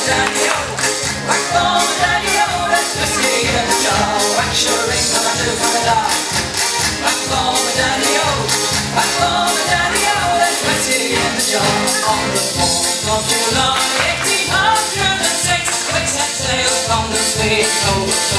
daddy-o, whack bomb daddy-o, there's whiskey in the jar. Whack shilling, come and do Canada. Whack bomb daddy-o, whack bomb daddy-o, there's whiskey in the jar. On the 4th of July, 1806, we set sail from the sweet coast